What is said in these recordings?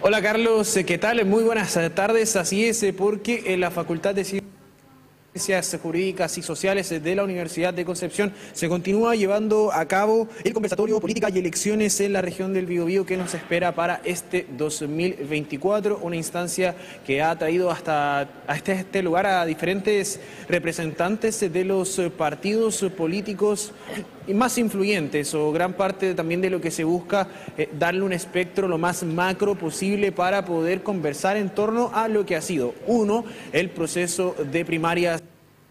Hola Carlos, ¿qué tal? Muy buenas tardes. Así es, porque en la Facultad de Ciencias Jurídicas y Sociales de la Universidad de Concepción se continúa llevando a cabo el conversatorio Política y Elecciones en la región del Biobío que nos espera para este 2024, una instancia que ha traído hasta este lugar a diferentes representantes de los partidos políticos más influyentes, o gran parte también de lo que se busca darle un espectro lo más macro posible para poder conversar en torno a lo que ha sido, el proceso de primarias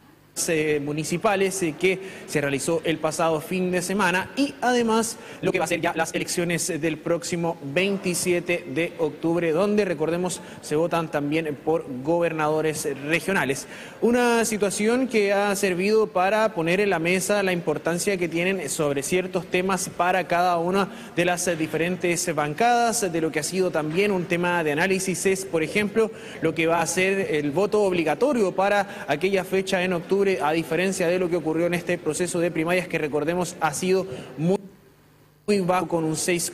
municipales que se realizó el pasado fin de semana, y además lo que va a ser ya las elecciones del próximo 27 de octubre, donde, recordemos, se votan también por gobernadores regionales. Una situación que ha servido para poner en la mesa la importancia que tienen sobre ciertos temas para cada una de las diferentes bancadas. De lo que ha sido también un tema de análisis es, por ejemplo, lo que va a ser el voto obligatorio para aquella fecha en octubre, a diferencia de lo que ocurrió en este proceso de primarias, que, recordemos, ha sido muy bajo, con un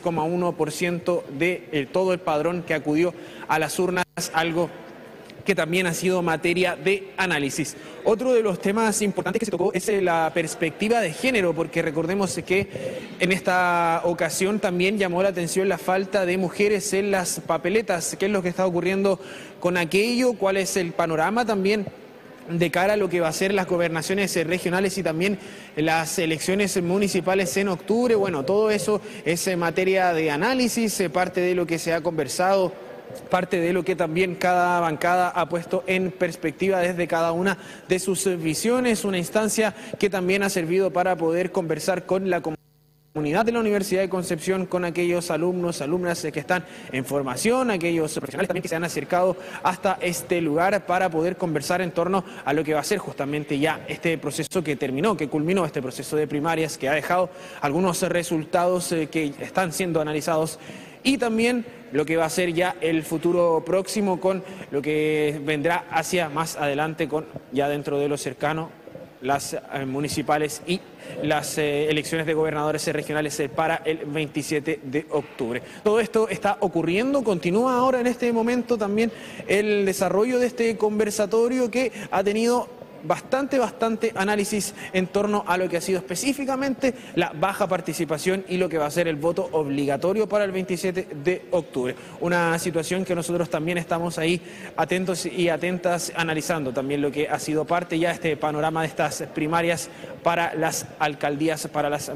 6,1% de todo el padrón que acudió a las urnas, algo que también ha sido materia de análisis. Otro de los temas importantes que se tocó es la perspectiva de género, porque recordemos que en esta ocasión también llamó la atención la falta de mujeres en las papeletas. ¿Qué es lo que está ocurriendo con aquello? ¿Cuál es el panorama también de cara a lo que va a ser las gobernaciones regionales y también las elecciones municipales en octubre? Bueno, todo eso es materia de análisis, parte de lo que se ha conversado, parte de lo que también cada bancada ha puesto en perspectiva desde cada una de sus visiones. Una instancia que también ha servido para poder conversar con la comunidad de la Universidad de Concepción, con aquellos alumnos, alumnas que están en formación, aquellos profesionales también que se han acercado hasta este lugar para poder conversar en torno a lo que va a ser justamente ya este proceso que terminó, que culminó este proceso de primarias, que ha dejado algunos resultados que están siendo analizados, y también lo que va a ser ya el futuro próximo, con lo que vendrá hacia más adelante, con ya dentro de lo cercano las municipales y las elecciones de gobernadores regionales para el 27 de octubre. Todo esto está ocurriendo, continúa ahora en este momento también el desarrollo de este conversatorio, que ha tenido bastante análisis en torno a lo que ha sido específicamente la baja participación y lo que va a ser el voto obligatorio para el 27 de octubre. Una situación que nosotros también estamos ahí atentos y atentas, analizando también lo que ha sido parte ya este panorama de estas primarias para las alcaldías, para las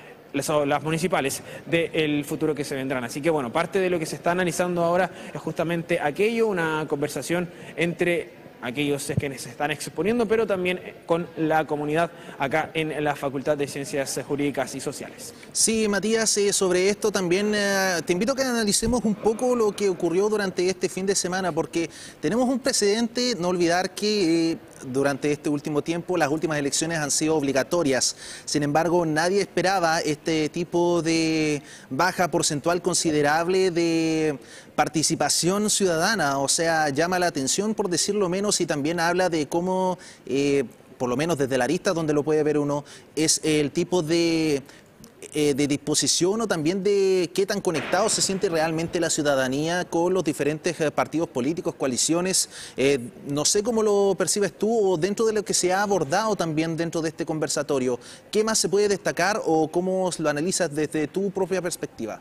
municipales del futuro que se vendrán. Así que bueno, parte de lo que se está analizando ahora es justamente aquello, una conversación entre aquellos quienes se están exponiendo, pero también con la comunidad acá en la Facultad de Ciencias Jurídicas y Sociales. Sí, Matías, sobre esto también te invito a que analicemos un poco lo que ocurrió durante este fin de semana, porque tenemos un precedente. No olvidar que durante este último tiempo las últimas elecciones han sido obligatorias. Sin embargo, nadie esperaba este tipo de baja porcentual considerable de participación ciudadana. O sea, llama la atención, por decirlo menos, y también habla de cómo, por lo menos desde la arista donde lo puede ver uno, es el tipo de disposición, o también de qué tan conectado se siente realmente la ciudadanía con los diferentes partidos políticos, coaliciones. No sé cómo lo percibes tú, o dentro de lo que se ha abordado también dentro de este conversatorio, ¿qué más se puede destacar o cómo lo analizas desde tu propia perspectiva?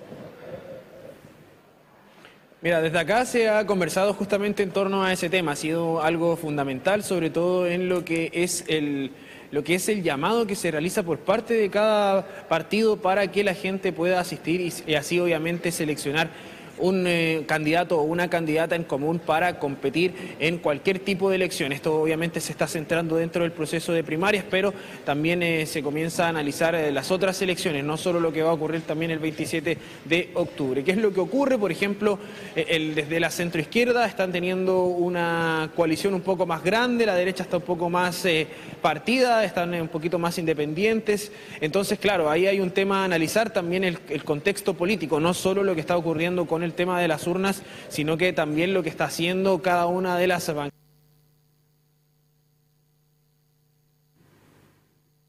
Mira, desde acá se ha conversado justamente en torno a ese tema. Ha sido algo fundamental, sobre todo en lo que es el llamado que se realiza por parte de cada partido para que la gente pueda asistir y así obviamente seleccionar un candidato o una candidata en común para competir en cualquier tipo de elección. Esto obviamente se está centrando dentro del proceso de primarias, pero también se comienza a analizar las otras elecciones, no solo lo que va a ocurrir también el 27 de octubre. ¿Qué es lo que ocurre? Por ejemplo, desde la centroizquierda están teniendo una coalición un poco más grande, la derecha está un poco más partida, están un poquito más independientes. Entonces, claro, ahí hay un tema a analizar también, el contexto político, no solo lo que está ocurriendo con el tema de las urnas, sino que también lo que está haciendo cada una de las bancadas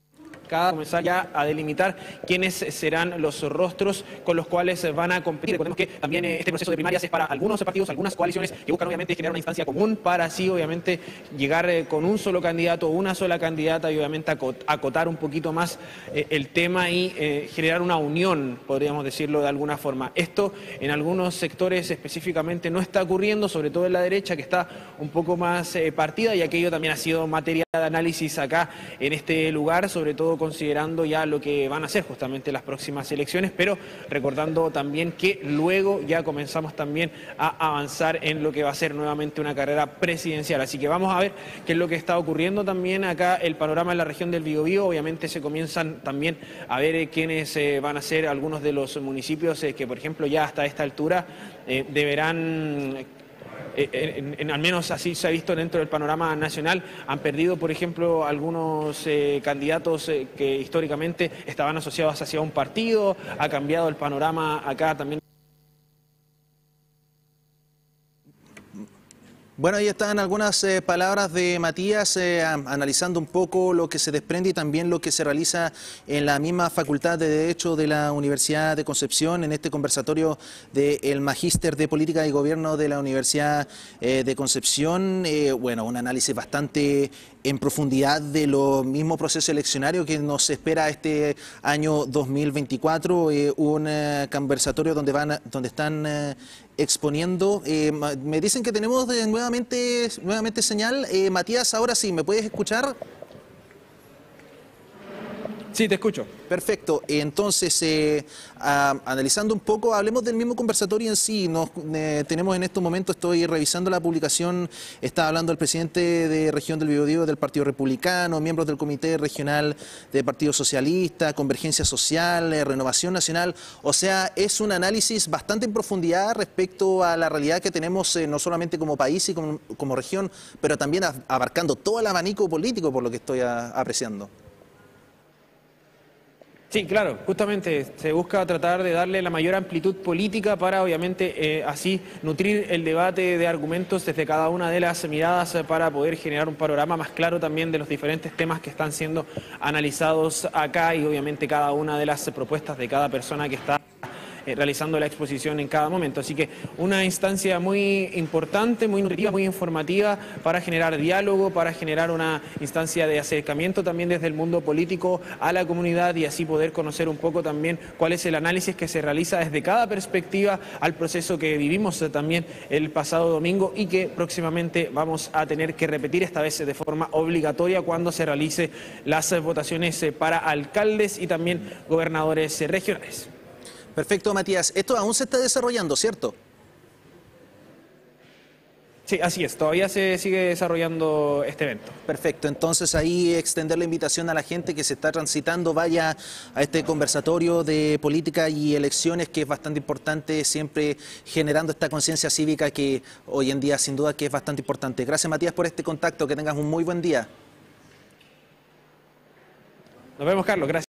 comenzar ya a delimitar quiénes serán los rostros con los cuales van a competir. Recordemos que también este proceso de primarias es para algunos partidos, algunas coaliciones que buscan obviamente generar una instancia común para así obviamente llegar con un solo candidato, una sola candidata y obviamente acotar un poquito más el tema y generar una unión, podríamos decirlo de alguna forma. Esto en algunos sectores específicamente no está ocurriendo, sobre todo en la derecha, que está un poco más partida, y aquello también ha sido materia de análisis acá en este lugar, sobre todo considerando ya lo que van a ser justamente las próximas elecciones, pero recordando también que luego ya comenzamos también a avanzar en lo que va a ser nuevamente una carrera presidencial. Así que vamos a ver qué es lo que está ocurriendo también acá, el panorama en la región del Biobío. Obviamente se comienzan también a ver quiénes van a ser algunos de los municipios que, por ejemplo, ya hasta esta altura deberán... al menos así se ha visto dentro del panorama nacional, han perdido, por ejemplo, algunos candidatos que históricamente estaban asociados hacia un partido, ha cambiado el panorama acá también. Bueno, ahí están algunas palabras de Matías analizando un poco lo que se desprende y también lo que se realiza en la misma Facultad de Derecho de la Universidad de Concepción en este conversatorio del Magíster de Política y Gobierno de la Universidad de Concepción. Bueno, un análisis bastante en profundidad de lo mismo proceso eleccionario que nos espera este año 2024, un conversatorio donde están exponiendo. Me dicen que tenemos nuevamente señal. Matías, ahora sí, ¿me puedes escuchar? Sí, te escucho. Perfecto. Entonces, analizando un poco, hablemos del mismo conversatorio en sí. Tenemos en estos momentos, estoy revisando la publicación, está hablando el presidente de Región del Biobío del Partido Republicano, miembros del Comité Regional del Partido Socialista, Convergencia Social, Renovación Nacional. O sea, es un análisis bastante en profundidad respecto a la realidad que tenemos no solamente como país y como región, pero también abarcando todo el abanico político, por lo que estoy apreciando. Sí, claro, justamente se busca tratar de darle la mayor amplitud política para obviamente así nutrir el debate de argumentos desde cada una de las miradas para poder generar un panorama más claro también de los diferentes temas que están siendo analizados acá y obviamente cada una de las propuestas de cada persona que está realizando la exposición en cada momento. Así que una instancia muy importante, muy nutritiva, muy informativa para generar diálogo, para generar una instancia de acercamiento también desde el mundo político a la comunidad y así poder conocer un poco también cuál es el análisis que se realiza desde cada perspectiva al proceso que vivimos también el pasado domingo y que próximamente vamos a tener que repetir, esta vez de forma obligatoria cuando se realice las votaciones para alcaldes y también gobernadores regionales. Perfecto, Matías. Esto aún se está desarrollando, ¿cierto? Sí, así es. Todavía se sigue desarrollando este evento. Perfecto. Entonces ahí extender la invitación a la gente que se está transitando, vaya a este conversatorio de política y elecciones que es bastante importante, siempre generando esta conciencia cívica que hoy en día sin duda que es bastante importante. Gracias, Matías, por este contacto. Que tengas un muy buen día. Nos vemos, Carlos. Gracias.